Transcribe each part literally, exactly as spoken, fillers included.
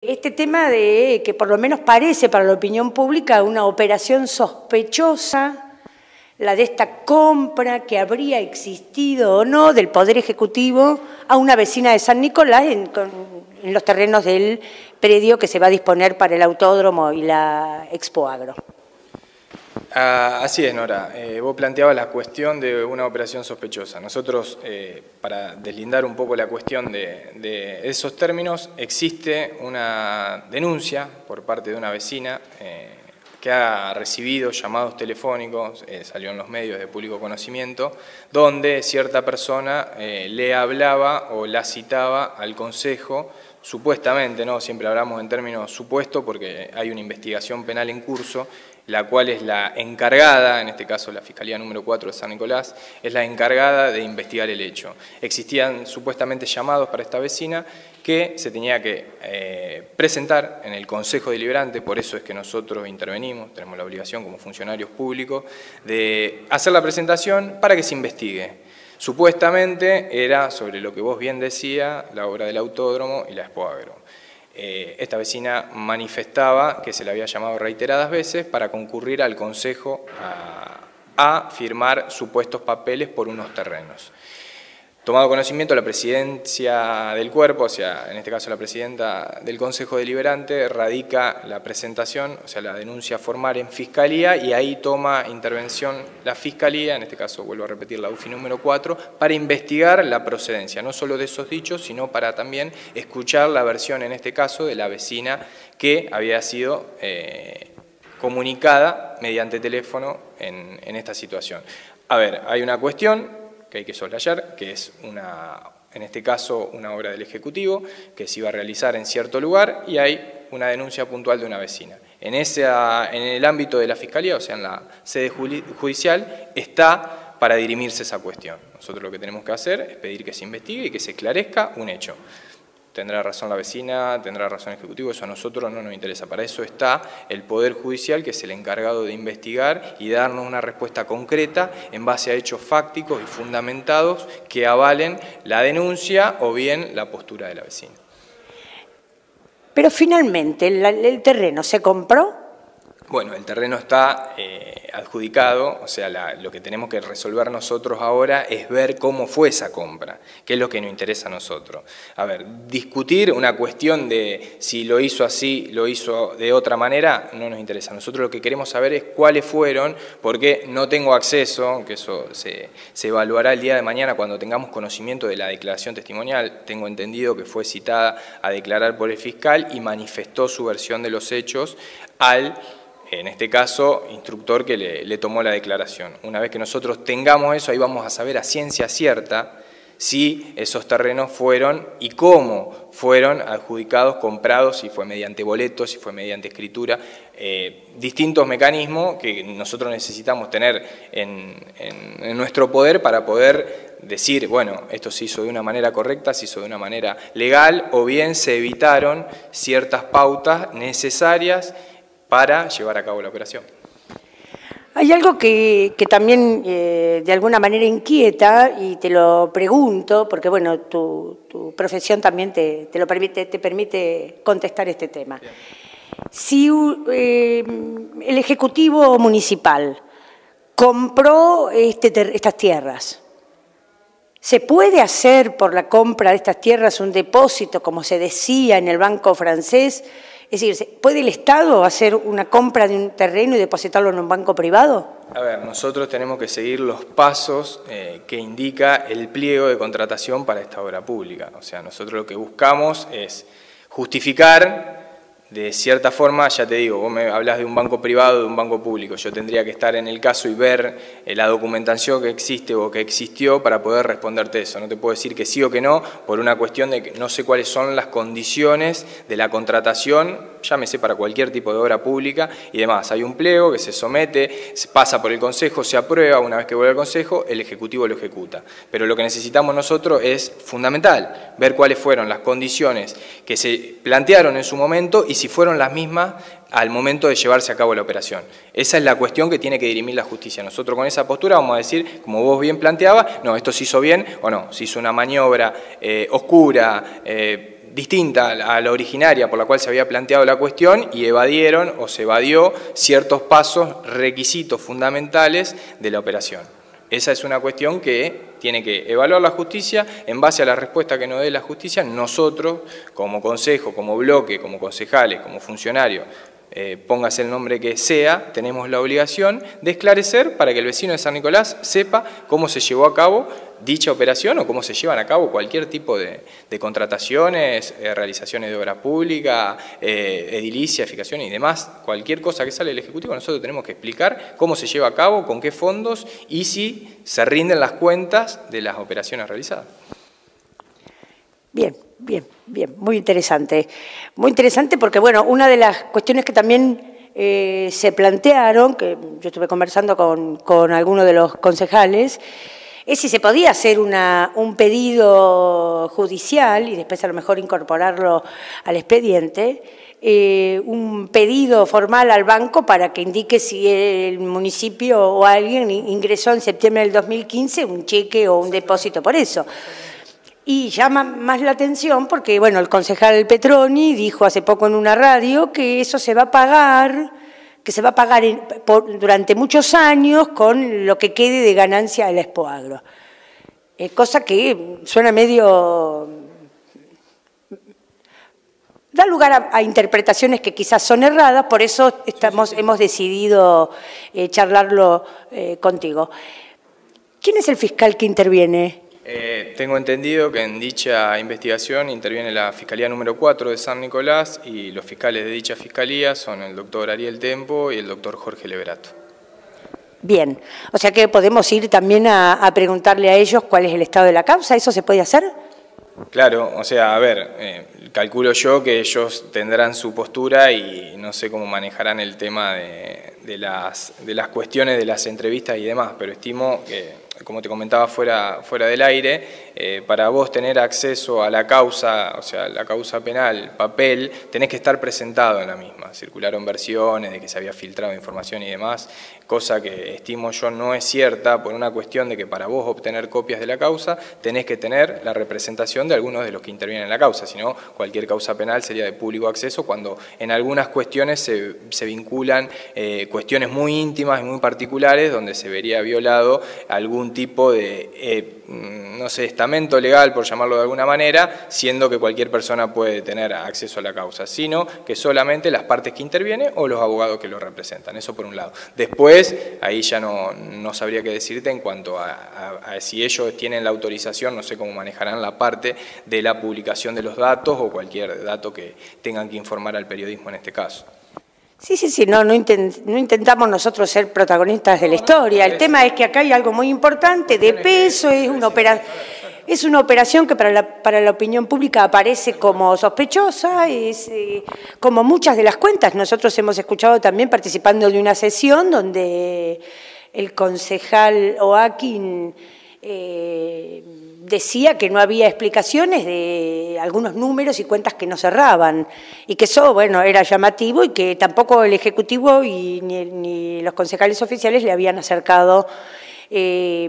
Este tema de que por lo menos parece para la opinión pública una operación sospechosa, la de esta compra que habría existido o no del Poder Ejecutivo a una vecina de San Nicolás en, con, en los terrenos del predio que se va a disponer para el autódromo y la Expo Agro. Ah, así es, Nora. Eh, vos planteabas la cuestión de una operación sospechosa. Nosotros, eh, para deslindar un poco la cuestión de, de esos términos, existe una denuncia por parte de una vecina eh, que ha recibido llamados telefónicos, eh, salió en los medios de público conocimiento, donde cierta persona eh, le hablaba o la citaba al Consejo, supuestamente, ¿no? Siempre hablamos en términos supuestos porque hay una investigación penal en curso, la cual es la encargada, en este caso la Fiscalía número cuatro de San Nicolás, es la encargada de investigar el hecho. Existían supuestamente llamados para esta vecina que se tenía que eh, presentar en el Consejo Deliberante, por eso es que nosotros intervenimos, tenemos la obligación como funcionarios públicos de hacer la presentación para que se investigue. Supuestamente era sobre lo que vos bien decía, la obra del autódromo y la Expo Agro. Eh, esta vecina manifestaba que se le había llamado reiteradas veces para concurrir al Consejo a, a firmar supuestos papeles por unos terrenos. Tomado conocimiento, la presidencia del cuerpo, o sea, en este caso la presidenta del Consejo Deliberante, radica la presentación, o sea, la denuncia formal en Fiscalía, y ahí toma intervención la Fiscalía, en este caso vuelvo a repetir la U F I número cuatro, para investigar la procedencia, no solo de esos dichos, sino para también escuchar la versión, en este caso, de la vecina que había sido eh, comunicada mediante teléfono en, en esta situación. A ver, hay una cuestión que hay que soslayar, que es una, en este caso una obra del Ejecutivo, que se iba a realizar en cierto lugar, y hay una denuncia puntual de una vecina. En, esa, en el ámbito de la Fiscalía, o sea, en la sede judicial, está para dirimirse esa cuestión. Nosotros lo que tenemos que hacer es pedir que se investigue y que se esclarezca un hecho. Tendrá razón la vecina, tendrá razón el Ejecutivo, eso a nosotros no nos interesa. Para eso está el Poder Judicial, que es el encargado de investigar y darnos una respuesta concreta en base a hechos fácticos y fundamentados que avalen la denuncia o bien la postura de la vecina. Pero finalmente, ¿el, el terreno se compró? Bueno, el terreno está eh, adjudicado, o sea, la, lo que tenemos que resolver nosotros ahora es ver cómo fue esa compra, que es lo que nos interesa a nosotros. A ver, discutir una cuestión de si lo hizo así, lo hizo de otra manera, no nos interesa. Nosotros lo que queremos saber es cuáles fueron, porque no tengo acceso, que eso se, se evaluará el día de mañana cuando tengamos conocimiento de la declaración testimonial. Tengo entendido que fue citada a declarar por el fiscal y manifestó su versión de los hechos al, en este caso, instructor que le, le tomó la declaración. Una vez que nosotros tengamos eso, ahí vamos a saber a ciencia cierta si esos terrenos fueron y cómo fueron adjudicados, comprados, si fue mediante boletos, si fue mediante escritura, eh, distintos mecanismos que nosotros necesitamos tener en, en, en nuestro poder para poder decir, bueno, esto se hizo de una manera correcta, se hizo de una manera legal, o bien se evitaron ciertas pautas necesarias para llevar a cabo la operación. Hay algo que, que también eh, de alguna manera inquieta, y te lo pregunto, porque bueno, tu, tu profesión también te, te, lo permite, te permite contestar este tema. Bien. Si eh, el Ejecutivo Municipal compró este, estas tierras, ¿se puede hacer por la compra de estas tierras un depósito, como se decía en el Banco Francés? Es decir, ¿puede el Estado hacer una compra de un terreno y depositarlo en un banco privado? A ver, nosotros tenemos que seguir los pasos eh, que indica el pliego de contratación para esta obra pública. O sea, nosotros lo que buscamos es justificar, de cierta forma, ya te digo, vos me hablas de un banco privado, de un banco público, yo tendría que estar en el caso y ver eh, la documentación que existe o que existió para poder responderte eso. No te puedo decir que sí o que no, por una cuestión de que no sé cuáles son las condiciones de la contratación, llámese para cualquier tipo de obra pública y demás. Hay un pliego que se somete, se pasa por el Consejo, se aprueba, una vez que vuelve al Consejo, el Ejecutivo lo ejecuta. Pero lo que necesitamos nosotros es fundamental, ver cuáles fueron las condiciones que se plantearon en su momento y si fueron las mismas al momento de llevarse a cabo la operación. Esa es la cuestión que tiene que dirimir la justicia. Nosotros con esa postura vamos a decir, como vos bien planteabas, no, esto se hizo bien o no, se hizo una maniobra eh, oscura, eh, distinta a la originaria por la cual se había planteado la cuestión y evadieron o se evadió ciertos pasos, requisitos fundamentales de la operación. Esa es una cuestión que tiene que evaluar la justicia. En base a la respuesta que nos dé la justicia, nosotros, como consejo, como bloque, como concejales, como funcionarios, eh, póngase el nombre que sea, tenemos la obligación de esclarecer para que el vecino de San Nicolás sepa cómo se llevó a cabo dicha operación o cómo se llevan a cabo cualquier tipo de, de contrataciones, eh, realizaciones de obra pública, eh, edilicia, edificación y demás, cualquier cosa que sale del Ejecutivo, nosotros tenemos que explicar cómo se lleva a cabo, con qué fondos y si se rinden las cuentas de las operaciones realizadas. Bien, bien, bien, muy interesante. Muy interesante porque, bueno, una de las cuestiones que también eh, se plantearon, que yo estuve conversando con, con algunos de los concejales, es si se podía hacer una, un pedido judicial y después a lo mejor incorporarlo al expediente, eh, un pedido formal al banco para que indique si el municipio o alguien ingresó en septiembre del dos mil quince un cheque o un depósito por eso. Y llama más la atención porque, bueno, el concejal Petroni dijo hace poco en una radio que eso se va a pagar, que se va a pagar en, por, durante muchos años con lo que quede de ganancia de la Expoagro. Eh, cosa que suena medio... da lugar a, a interpretaciones que quizás son erradas, por eso estamos, hemos decidido eh, charlarlo eh, contigo. ¿Quién es el fiscal que interviene? Eh, tengo entendido que en dicha investigación interviene la Fiscalía número cuatro de San Nicolás y los fiscales de dicha fiscalía son el doctor Ariel Tempo y el doctor Jorge Leverato. Bien, o sea que podemos ir también a, a preguntarle a ellos cuál es el estado de la causa, ¿eso se puede hacer? Claro, o sea, a ver, eh, calculo yo que ellos tendrán su postura y no sé cómo manejarán el tema de, de, las, de las cuestiones de las entrevistas y demás, pero estimo que, como te comentaba fuera, fuera del aire, eh, para vos tener acceso a la causa, o sea, la causa penal, papel, tenés que estar presentado en la misma. Circularon versiones de que se había filtrado información y demás, cosa que estimo yo no es cierta por una cuestión de que para vos obtener copias de la causa tenés que tener la representación de algunos de los que intervienen en la causa, si no cualquier causa penal sería de público acceso cuando en algunas cuestiones se, se vinculan eh, cuestiones muy íntimas y muy particulares donde se vería violado algún tipo de, eh, no sé, estamento legal, por llamarlo de alguna manera, siendo que cualquier persona puede tener acceso a la causa, sino que solamente las partes que intervienen o los abogados que lo representan, eso por un lado. Después, ahí ya no, no sabría qué decirte en cuanto a, a, a si ellos tienen la autorización, no sé cómo manejarán la parte de la publicación de los datos o cualquier dato que tengan que informar al periodismo en este caso. Sí, sí, sí, no, no, intent, no intentamos nosotros ser protagonistas de la historia. El tema es que acá hay algo muy importante, de peso, es una, opera, es una operación que para la, para la opinión pública aparece como sospechosa, es eh, como muchas de las cuentas. Nosotros hemos escuchado también participando de una sesión donde el concejal Oaquín eh, decía que no había explicaciones de algunos números y cuentas que no cerraban y que eso, bueno, era llamativo y que tampoco el Ejecutivo y ni, ni los concejales oficiales le habían acercado eh,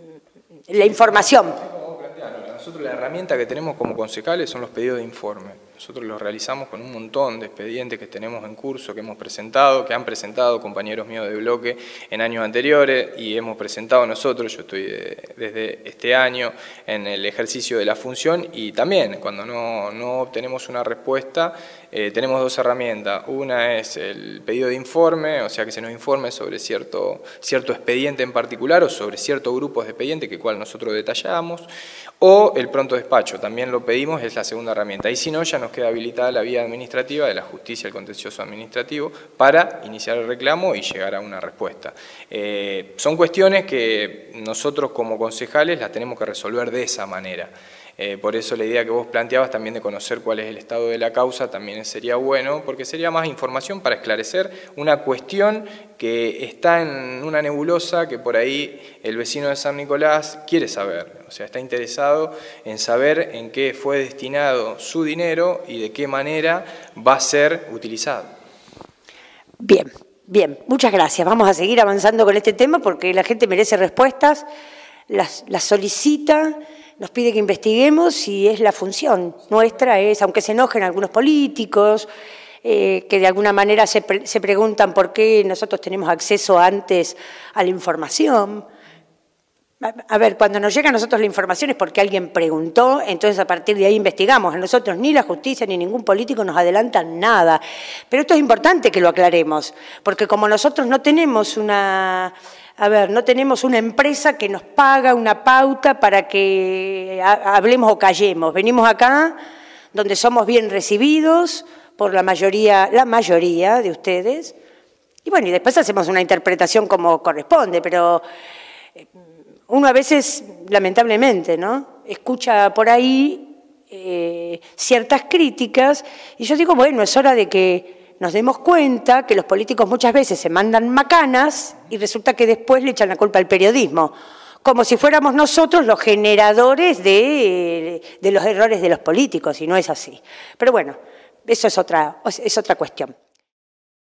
la información. Nosotros la herramienta que tenemos como concejales son los pedidos de informe. Nosotros los realizamos con un montón de expedientes que tenemos en curso, que hemos presentado, que han presentado compañeros míos de bloque en años anteriores y hemos presentado nosotros, yo estoy de, desde este año en el ejercicio de la función y también cuando no, no obtenemos una respuesta eh, tenemos dos herramientas. Una es el pedido de informe, o sea que se nos informe sobre cierto, cierto expediente en particular o sobre ciertos grupos de expedientes que cual nosotros detallamos, o el pronto despacho, también lo pedimos, es la segunda herramienta. Y si no, ya nos queda habilitada la vía administrativa de la justicia, el contencioso administrativo, para iniciar el reclamo y llegar a una respuesta. Eh, son cuestiones que nosotros como concejales las tenemos que resolver de esa manera. Eh, por eso la idea que vos planteabas también de conocer cuál es el estado de la causa también sería bueno, porque sería más información para esclarecer una cuestión que está en una nebulosa que por ahí el vecino de San Nicolás quiere saber, o sea, está interesado en saber en qué fue destinado su dinero y de qué manera va a ser utilizado. Bien, bien, muchas gracias. Vamos a seguir avanzando con este tema porque la gente merece respuestas, las, las solicita. nos pide que investiguemos y es la función nuestra, es, aunque se enojen algunos políticos, eh, que de alguna manera se, pre se preguntan por qué nosotros tenemos acceso antes a la información. A ver, cuando nos llega a nosotros la información es porque alguien preguntó, entonces a partir de ahí investigamos. A nosotros ni la justicia ni ningún político nos adelantan nada. Pero esto es importante que lo aclaremos, porque como nosotros no tenemos una, a ver, no tenemos una empresa que nos paga una pauta para que hablemos o callemos. Venimos acá donde somos bien recibidos por la mayoría, la mayoría de ustedes, y bueno, y después hacemos una interpretación como corresponde, pero uno a veces, lamentablemente, ¿no?, escucha por ahí eh, ciertas críticas y yo digo, bueno, es hora de que nos demos cuenta que los políticos muchas veces se mandan macanas y resulta que después le echan la culpa al periodismo, como si fuéramos nosotros los generadores de, de los errores de los políticos, y no es así. Pero bueno, eso es otra, es otra cuestión.